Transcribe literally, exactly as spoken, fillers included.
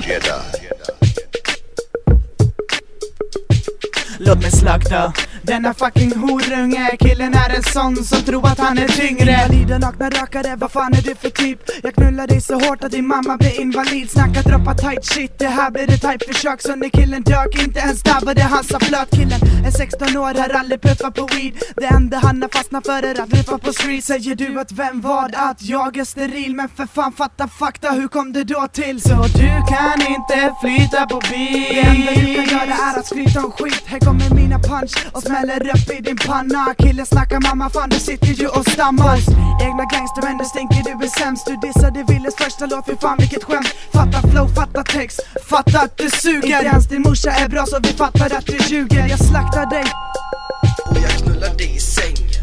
Jedi. Låt mig slakta denna fucking horunge. Killen är en sån som tror att han är tyngre. Invalida, nakna rökare, vad fan är du för typ? Jag knullar dig så hårt att din mamma blir invalid. Snacka droppa tight shit, det här blir ett tight försök. Så när killen dök, inte ens dabbade han sa flöt. Killen är sexton år, har aldrig puffat på weed. Det enda han har fastnat för är att rippa på street. Säger du att vem vad? Att jag är steril. Men för fan fatta fakta, hur kom det då till? Så du kan inte flyta på bil. Det enda du kan göra är att skryta om skit. Här kommer mina punch och smäller upp i din panna. Killen snackar mamma, fan du sitter ju och stammar. Egna gangster men du stinker, du är sämst. Du dissade Willes första låt, för fan vilket skämt. Fatta flow, fatta text, fatta att du suger. Inte ens din morsa är bra så vi fattar att du ljuger. Jag slaktar dig och jag knullar dig i sängen.